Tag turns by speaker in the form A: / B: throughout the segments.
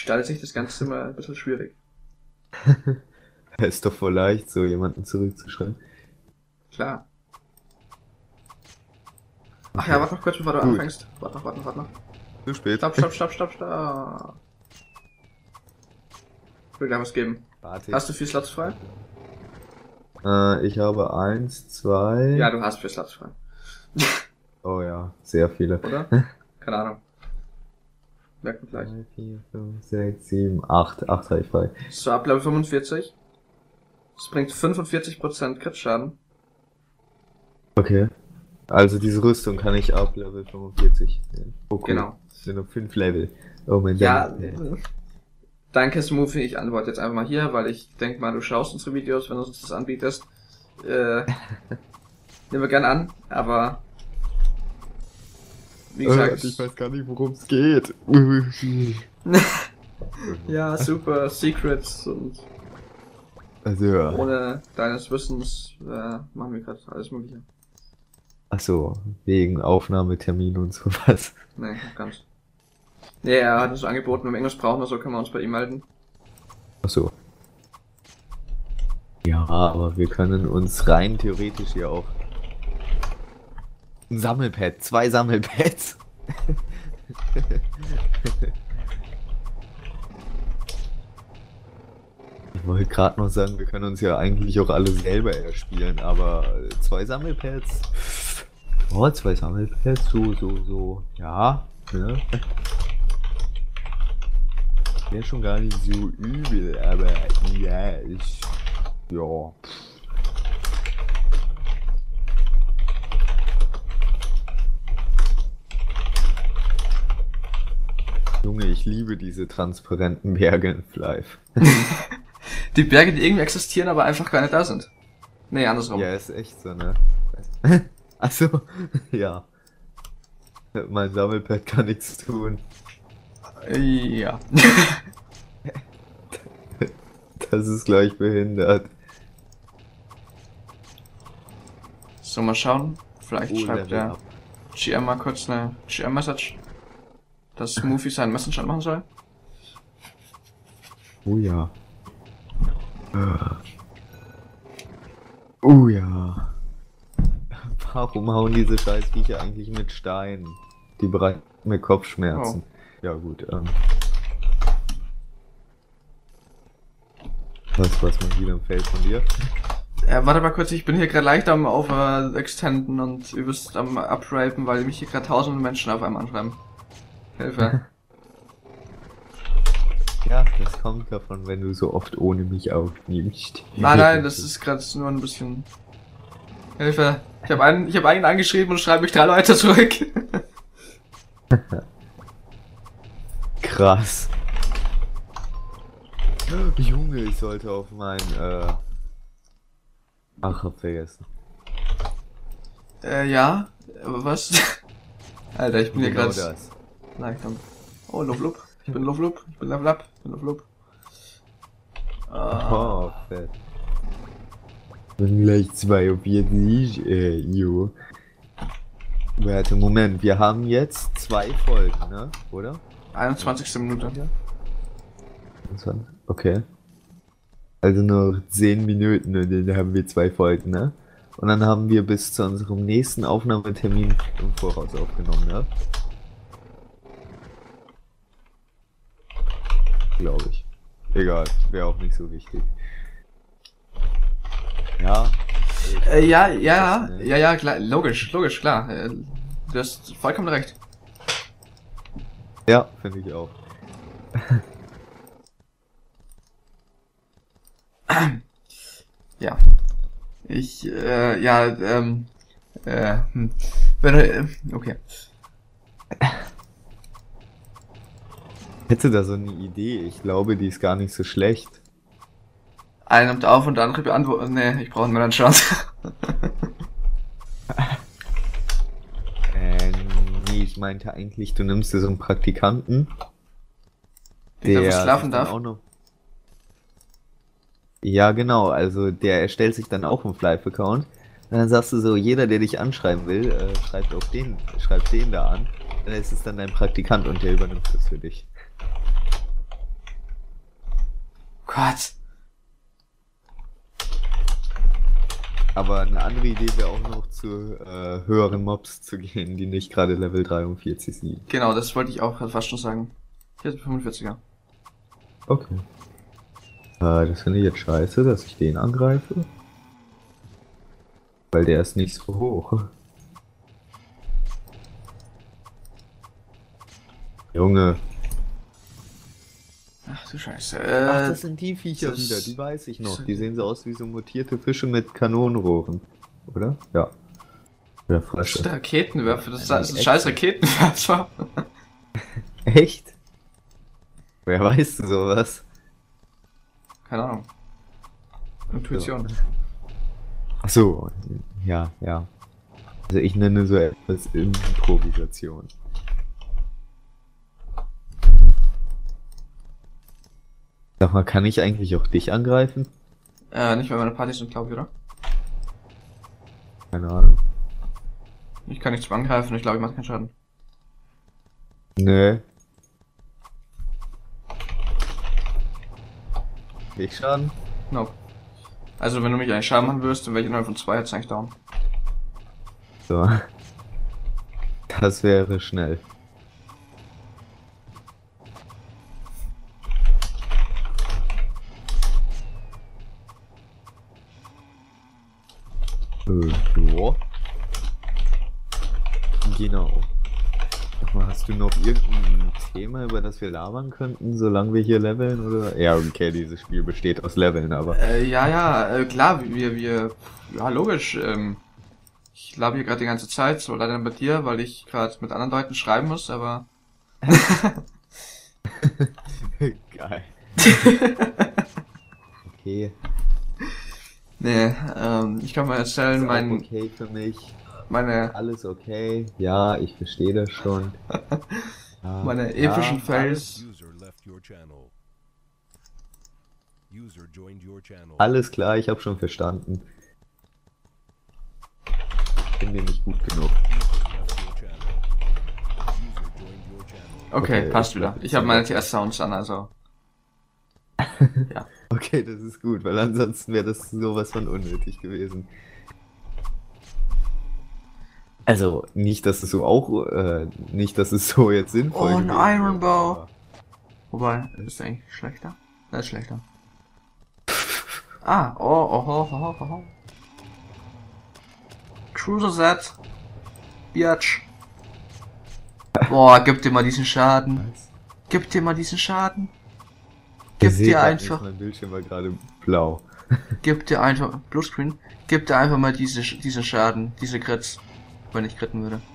A: gestaltet sich das Ganze immer ein bisschen schwierig.
B: Ist doch voll leicht, so jemanden zurückzuschreiben.
A: Klar. Ach ja, warte noch kurz, bevor du
B: Gut.
A: anfängst. Warte noch.
B: Zu spät.
A: Stopp. Ich will gleich was geben.
B: Warte.
A: Hast du 4 Slots frei?
B: Ich habe 1, 2.
A: Ja, du hast 4 Slots frei.
B: Oh ja, sehr viele.
A: Oder? Keine Ahnung. Merkt man gleich.
B: 3, 4, 5, 6, 7, 8. 8 habe ich frei.
A: So, ab Level 45. Das bringt 45% Crit-Schaden.
B: Okay. Also diese Rüstung kann ich ab Level 45 nehmen. Oh, cool.
A: Genau.
B: Das sind noch 5 Level. Oh mein
A: Ja,
B: Gott.
A: danke Smoothie, ich antworte jetzt einfach mal hier, weil ich denke mal, du schaust unsere Videos, wenn du uns das anbietest. Nehmen wir gern an, aber wie gesagt,
B: Ich weiß gar nicht, worum es geht.
A: ja, super Secrets und
B: Also ja.
A: ohne deines Wissens machen wir gerade alles Mögliche.
B: Achso, wegen Aufnahmetermin und sowas.
A: Nee, nicht ganz. Nee, er hat uns angeboten, wenn wir irgendwas brauchen oder so, können wir uns bei ihm melden.
B: Achso. Ja, aber wir können uns rein theoretisch hier auch ein Sammelpad, 2 Sammelpads. Ich wollte gerade noch sagen, wir können uns ja eigentlich auch alle selber erspielen, aber 2 Sammelpads. Oh, 2 Sammelpads, so. Ja, ne? Wäre schon gar nicht so übel, aber ja, ja. Junge, ich liebe diese transparenten Berge in Flife.
A: Die Berge, die irgendwie existieren, aber einfach gar nicht da sind. Nee, andersrum.
B: Ja, ist echt so, ne? Achso, ja. Mein Sammelpad kann nichts tun.
A: Ja.
B: Das ist gleich behindert.
A: So, mal schauen. Vielleicht schreibt
B: Level
A: der
B: up.
A: GM mal kurz eine GM-Message, dass Smoothie seinen Messenger machen soll.
B: Oh ja. Oh ja. Warum hauen diese Scheißviecher eigentlich mit Steinen? Die bereiten mir Kopfschmerzen. Ja gut, Was man wieder im Feld von dir?
A: Warte mal kurz, ich bin hier gerade leicht am Extenden und übelst am Uprapen, weil mich hier gerade tausende Menschen auf einmal anschreiben. Hilfe.
B: Ja, das kommt davon, wenn du so oft ohne mich aufnimmst.
A: Nein, das ist gerade nur ein bisschen... Hilfe. Ich hab einen angeschrieben und schreibe mich 3 Leute zurück.
B: Krass. Junge, ich sollte auf mein Ach, hab vergessen.
A: Ja, was? Alter, ich bin hier
B: Genau
A: gerade
B: das.
A: leicht am... Oh, Luftloop. Ich bin Luftloop. Ich bin Level Up. Ich bin Luftloop.
B: Oh, fett. Dann gleich 2 auf jetzt nicht, jo. Warte, Moment, wir haben jetzt 2 Folgen, ne? Oder?
A: 21. Minute.
B: 21? Okay. Also noch 10 Minuten und dann haben wir 2 Folgen, ne? Und dann haben wir bis zu unserem nächsten Aufnahmetermin im Voraus aufgenommen, ne? Glaube ich. Egal, wäre auch nicht so wichtig. Ja.
A: Ja, klar, logisch, klar. Du hast vollkommen recht.
B: Ja, finde ich auch.
A: Ja. Okay.
B: Hätte da so eine Idee, ich glaube, die ist gar nicht so schlecht.
A: Einer nimmt auf und der andere beantwortet. Nee, ich brauche einen Manager.
B: Nee, ich meinte eigentlich, du nimmst dir so einen Praktikanten,
A: Der
B: der
A: schlafen
B: sich dann
A: darf.
B: auch noch... Ja, genau, also der erstellt sich dann auch einen Flive-Account. Und dann sagst du so, jeder, der dich anschreiben will, schreibt den da an. Dann ist es dann dein Praktikant und der übernimmt das für dich.
A: Gott.
B: Aber eine andere Idee wäre auch noch zu höheren Mobs zu gehen, die nicht gerade Level 43 sind.
A: Genau, das wollte ich auch fast schon sagen. Hier ist 45er.
B: Okay. Das finde ich jetzt scheiße, dass ich den angreife. Weil der ist nicht so hoch. Junge.
A: Ach du Scheiße.
B: Ach, das sind die Viecher
A: das-
B: wieder, die weiß ich noch. Die sehen so aus wie so mutierte Fische mit Kanonenrohren. Oder? Ja. Oder
A: Das
B: Frösche.
A: ist der Raketenwerfer, das ist ein
B: Echt?
A: scheiß Raketenwerfer.
B: Echt? Wer weiß denn sowas?
A: Keine Ahnung. Intuition.
B: Ach so, ja, ja. Also ich nenne so etwas Improvisation. Sag mal, kann ich eigentlich auch dich angreifen?
A: Nicht mehr meine Partys sind, glaube ich, oder?
B: Keine Ahnung.
A: Ich kann nichts angreifen, ich glaube, ich mache keinen Schaden.
B: Nö. Ich Schaden?
A: Nope. Also, wenn du mich eigentlich Schaden machen würdest, dann wäre ich innerhalb von 2 jetzt eigentlich down.
B: So. Das wäre schnell. Ja. Genau. Sag mal, hast du noch irgendein Thema, über das wir labern könnten, solange wir hier leveln, oder? Ja, okay, dieses Spiel besteht aus Leveln, aber...
A: Klar, ja, logisch, ich labe hier gerade die ganze Zeit, so leider bei dir, weil ich gerade mit anderen Leuten schreiben muss, aber...
B: Geil. Okay.
A: Nee, ich kann mal erzählen,
B: Ist auch okay für mich. Alles okay. Ja, ich verstehe das schon. Ja,
A: meine epischen
B: ja,
A: Fails.
B: Alles klar, ich habe schon verstanden. Bin mir nicht gut genug.
A: Okay,
B: Okay,
A: passt
B: ich
A: wieder.
B: glaub,
A: Ich habe meine TS-Sounds an, also... Ja.
B: Okay, das ist gut, weil ansonsten wäre das sowas von unnötig gewesen. Also, nicht, dass es so auch, nicht, dass es so jetzt sinnvoll
A: Oh, ein
B: gewesen wäre,
A: Iron Bow.
B: aber-
A: Wobei, ist der eigentlich schlechter? Das ist schlechter. Ah, oh. Cruiser Set. Biatch. Boah, gib dir mal diesen Schaden.
B: Was?
A: Gib dir mal diesen Schaden.
B: Ich
A: Gib
B: seh
A: dir
B: grad
A: einfach,
B: nicht, mein Bildschirm war gerade blau.
A: gib dir einfach, Bluescreen, gib dir einfach mal diese Schaden, diese Crits, wenn ich critten würde.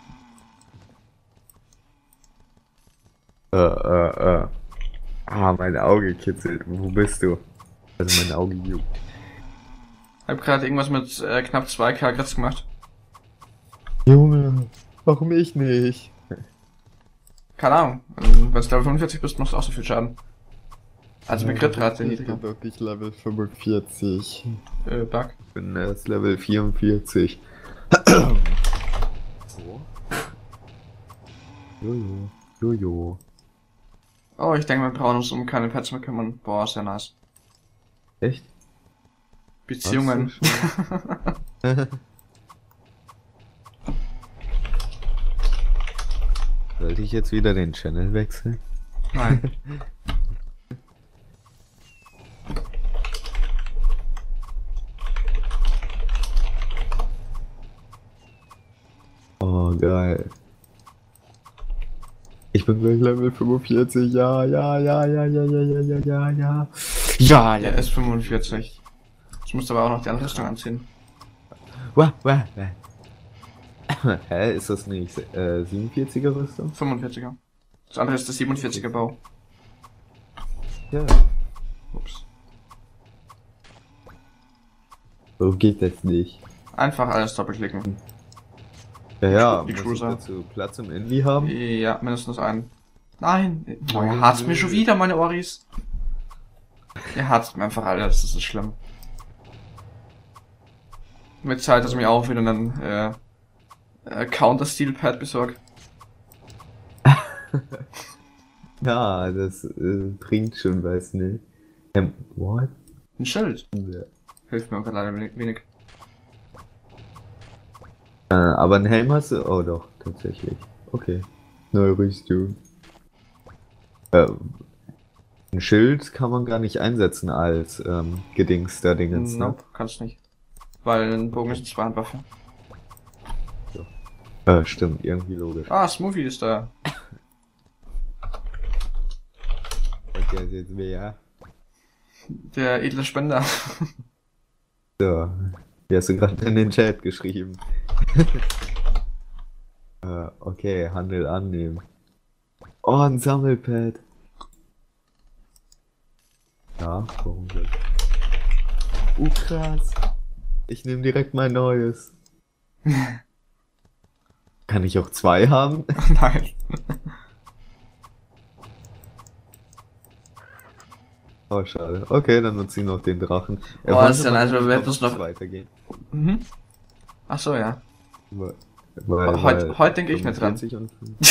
B: Mein Auge kitzelt. Wo bist du? Also mein Auge juckt.
A: Ich hab gerade irgendwas mit knapp 2k Crits gemacht.
B: Junge, warum ich nicht?
A: Keine Ahnung, wenn du Level 45 bist, machst du auch so viel Schaden. Also mit Crit-Rate
B: Ich
A: niedriger.
B: bin wirklich Level 45.
A: Bug.
B: Ich bin erst Level 44. So. Jojo.
A: Oh, ich denke, wir brauchen uns um keine Pets mehr kümmern. Boah, ist ja nice.
B: Echt?
A: Beziehungen.
B: Sollte ich jetzt wieder den Channel wechseln?
A: Nein.
B: Oh, geil. Ich bin gleich Level 45, ja.
A: Ja, der ist 45. Ich muss aber auch noch die andere Rüstung anziehen.
B: Wah. Hä, ist das nicht 47er Rüstung?
A: 45er. Das andere ist der 47er Bau.
B: Ja.
A: Ups.
B: So geht das nicht.
A: Einfach alles doppelklicken.
B: Ja,
A: Die
B: muss ich
A: Cruiser.
B: dazu Platz im Envy haben?
A: Ja, mindestens einen. Nein! Oh, ihr hat's mir schon wieder, meine Oris. Ihr hat's mir einfach alles, das ist schlimm. Mit Zeit, dass ich mir auch wieder einen Counter-Steel-Pad besorgt.
B: Ja, das bringt schon was, ne? What?
A: Ein Schild.
B: Ja.
A: Hilft mir aber leider wenig.
B: Aber einen Helm hast du? Oh doch, tatsächlich. Okay. Neue Rüstung. Ein Schild kann man gar nicht einsetzen als Gedings da Dingens, ne?
A: Nope, kannst nicht. Weil ein Bogen ist eine Zweihandwaffe.
B: Stimmt, irgendwie logisch.
A: Ah, Smoothie ist da.
B: Und der ist jetzt wer?
A: Der edle Spender.
B: So. Wie hast du gerade in den Chat geschrieben? Okay, Handel annehmen. Oh, ein Sammelpad. Ja, warum nicht? Krass. Ich nehme direkt mein neues. Kann ich auch 2 haben?
A: Nein.
B: Oh, schade. Okay, dann nutze ich noch den Drachen.
A: Oh, das ist ja nice, weil wir hätten es noch
B: weitergehen.
A: Mhm. Ach so, ja.
B: Weil,
A: Heute denke ich nicht dran.
B: 45 und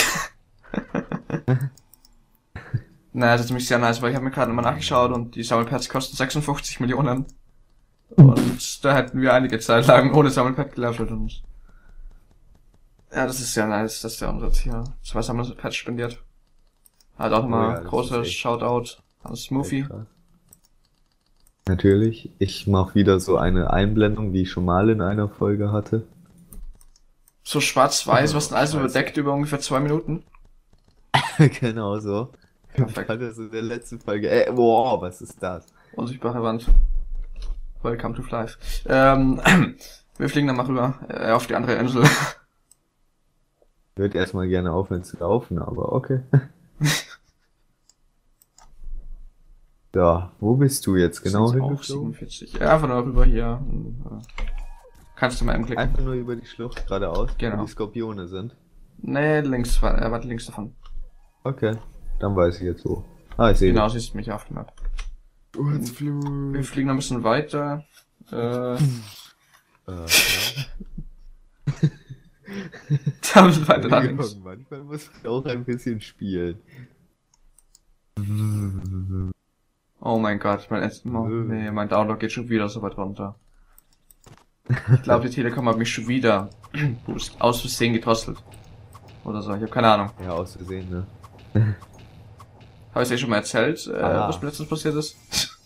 A: Naja, das ist nämlich sehr nice, weil ich habe mir gerade nochmal nachgeschaut und die Sammelpads kosten 56 Millionen. Und da hätten wir einige Zeit lang ohne Sammelpad gelevelt und ja, das ist sehr nice, dass der uns jetzt hier 2 Sammelpads spendiert. Halt auch nochmal großes Shoutout an Smoothie.
B: Natürlich, ich mache wieder so eine Einblendung, wie ich schon mal in einer Folge hatte.
A: So schwarz-weiß, was dann alles überdeckt über ungefähr 2 Minuten.
B: Genau so.
A: Perfekt.
B: Das ist der letzten Folge. Wow, was ist das?
A: Unsichtbare Wand. Welcome to Life. Wir fliegen dann mal rüber auf die andere Insel.
B: Ich würde erstmal gerne aufhören zu laufen, aber okay. Ja, wo bist du jetzt genau hingeflogen?
A: 47. Ja, einfach nur rüber hier. Kannst du mal eben klicken.
B: Einfach nur über die Schlucht geradeaus,
A: Genau.
B: wo die Skorpione sind.
A: Nee, links, warte, links davon.
B: Okay, dann weiß ich jetzt wo. Ah, ich sehe
A: Genau, siehst du mich auf dem Map. Wir fliegen noch ein bisschen weiter.
B: Ja.
A: Da müssen wir weiter nach links.
B: Manchmal muss ich auch ein bisschen spielen.
A: Oh mein Gott, mein Download geht schon wieder so weit runter. Ich glaube, die Telekom hat mich schon wieder aus Versehen gedrosselt. Oder so, ich habe keine Ahnung.
B: Ja, aus Versehen, ne?
A: Habe ich es schon mal erzählt, was mir letztens passiert ist?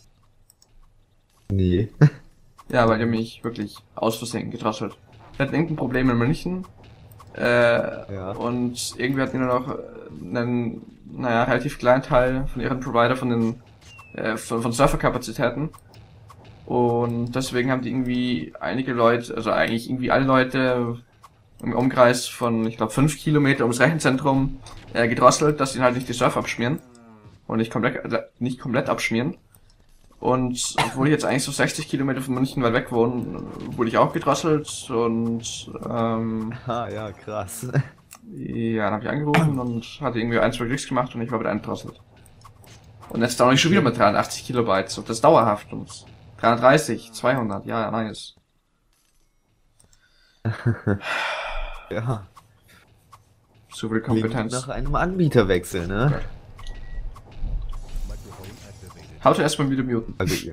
B: Nee.
A: Ja, weil die haben mich wirklich aus Versehen gedrosselt. Wir hatten irgendein Problem in München.
B: Ja.
A: Und irgendwie hatten die nur noch einen, relativ kleinen Teil von ihren Provider von den von Serverkapazitäten. Und deswegen haben die irgendwie einige Leute, also eigentlich irgendwie alle Leute im Umkreis von, ich glaube, 5 Kilometer ums Rechenzentrum gedrosselt, dass sie halt nicht die Server abschmieren. Und nicht komplett abschmieren. Und obwohl ich jetzt eigentlich so 60 Kilometer von München weit weg wohne, wurde ich auch gedrosselt und
B: ja, krass.
A: ja, dann habe ich angerufen und hatte irgendwie 1, 2 Klicks gemacht und ich war wieder eingedrosselt. Und jetzt dauere ich schon wieder mit 83 Kilobyte und das dauerhaft und 330, 200, ja, nice.
B: Ja.
A: So viel Kompetenz.
B: Nach einem Anbieterwechsel, ne?
A: Haut erstmal wieder muten.
B: Also ihr.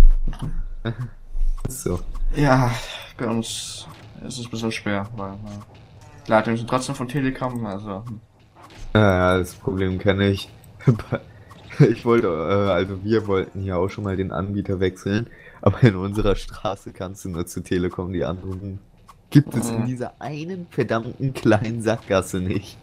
B: So.
A: Ja, bei uns ist es ein bisschen schwer, weil die Leitungen sind trotzdem von Telekom, also.
B: Ja, das Problem kenne ich. Ich wollte, also wir wollten hier auch schon mal den Anbieter wechseln, aber in unserer Straße kannst du nur zu Telekom, die anderen gibt es in dieser einen verdammten kleinen Sackgasse nicht.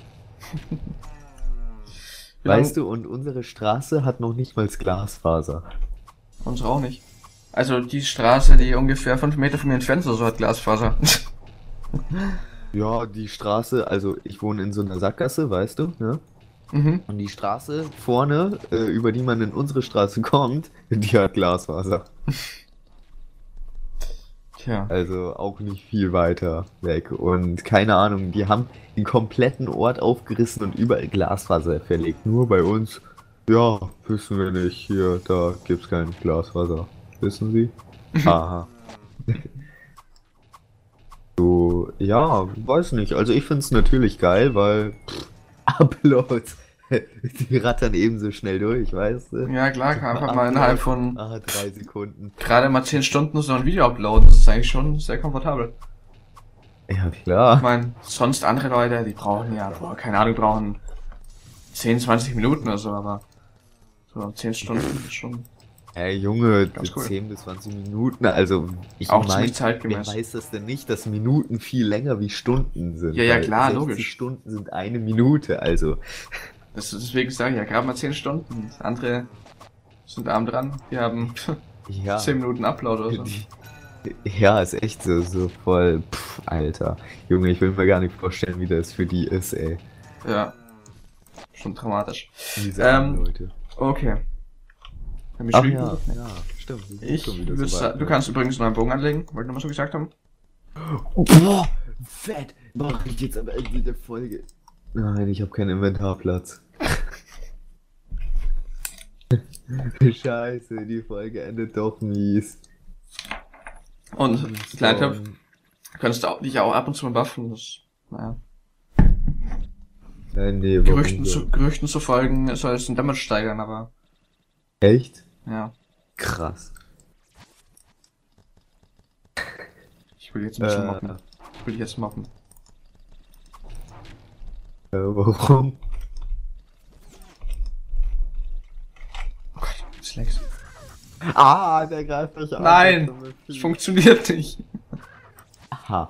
B: Weißt du, und unsere Straße hat noch nicht mal Glasfaser.
A: Unsere auch nicht. Also die Straße, die ungefähr 5 Meter von mir entfernt ist, so hat Glasfaser.
B: Ja, die Straße, also ich wohne in so einer Sackgasse, weißt du, ne?
A: Mhm.
B: Und die Straße vorne, über die man in unsere Straße kommt, die hat Glasfaser.
A: Tja.
B: Also auch nicht viel weiter weg. Und keine Ahnung, die haben den kompletten Ort aufgerissen und überall Glasfaser verlegt. Nur bei uns, ja, wissen wir nicht. Hier, da gibt's kein Glasfaser. Wissen Sie? Aha. So, ja, weiß nicht. Also ich find's natürlich geil, weil Uploads Die rattern ebenso schnell durch, weißt du?
A: Ja, klar,
B: So
A: kann einfach
B: Upload,
A: mal innerhalb von
B: 3 Sekunden.
A: gerade mal 10 Stunden so ein Video uploaden. Das ist eigentlich schon sehr komfortabel.
B: Ja,
A: Ich
B: klar.
A: meine, sonst andere Leute, die brauchen ja, boah, keine Ahnung, brauchen 10, 20 Minuten oder so, aber so 10 Stunden ist schon
B: Ey, Junge,
A: Ganz cool.
B: 10 bis 20 Minuten, also ich
A: auch
B: meine,
A: ziemlich
B: wer
A: zeitgemäß.
B: weiß das denn nicht, dass Minuten viel länger wie Stunden sind?
A: Ja, ja,
B: Weil
A: klar,
B: 60
A: logisch.
B: Stunden sind eine Minute, also.
A: Deswegen sage ich ja, gerade mal 10 Stunden. Andere sind arm dran, die haben
B: Ja.
A: 10 Minuten Upload oder so.
B: Ja, ist echt so voll, Alter. Junge, ich will mir gar nicht vorstellen, wie das für die ist, ey.
A: Ja, schon dramatisch.
B: Diese armen Leute.
A: Okay. Haben wir
B: Ach
A: schon
B: ja,
A: geguckt?
B: ja, stimmt. wir sind
A: Ich
B: schon wieder
A: würde
B: so
A: sagen,
B: weit,
A: du
B: ne?
A: kannst übrigens noch einen Bogen anlegen, wollte ich nochmal so gesagt haben.
B: Boah, fett! Mach ich jetzt am Ende der Folge. Nein, ich habe keinen Inventarplatz. Scheiße, die Folge endet doch mies.
A: Und, kleiner Tipp,
B: So,
A: könntest du dich auch ab und zu mal buffen, das, naja.
B: nee, warum so?
A: Gerüchten zu folgen soll es den Damage steigern, aber,
B: Echt?
A: ja.
B: Krass.
A: Ich will jetzt ein bisschen moppen. Ich will dich jetzt moppen.
B: Warum?
A: Oh Gott, jetzt längst.
B: Ah, der greift mich an.
A: Nein! Das funktioniert nicht.
B: Aha.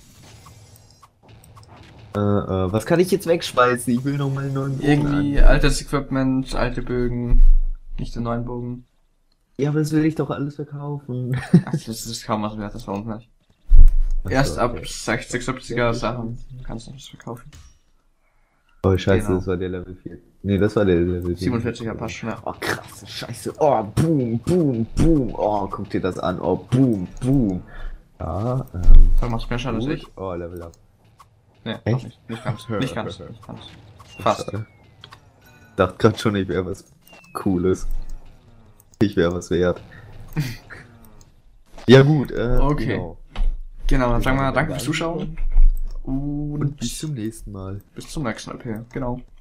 B: Was kann ich jetzt wegschmeißen? Ich will noch mal einen neuen Bogen
A: Irgendwie
B: an.
A: altes Equipment, alte Bögen, nicht den neuen Bogen.
B: Ja, aber das will ich doch alles verkaufen.
A: Ach, das ist kaum was wert, das lohnt nicht.
B: Ach
A: Erst
B: so,
A: ab
B: okay.
A: 60, 70er Sachen kannst du das verkaufen.
B: Oh, scheiße,
A: Genau.
B: das war der Level 4. Nee, das war der Level 4.
A: 47er passt schon, ja.
B: Oh, krasse Scheiße. Oh, boom, boom, boom. Oh, guck dir das an. Oh, boom, boom. Ja,
A: Du machst mehr Schaden als ich.
B: gut. Oh, Level up.
A: Nee, noch
B: Echt?
A: nicht. Nicht ganz. Nicht ganz. Nicht ganz. Fast.
B: Schade. Dachte grad schon, ich wäre was Cooles. Ich wäre was wert. Ja, gut,
A: Okay.
B: genau.
A: Genau, dann sagen wir danke fürs Zuschauen. Und
B: Und bis zum nächsten Mal.
A: bis zum nächsten LP. Genau.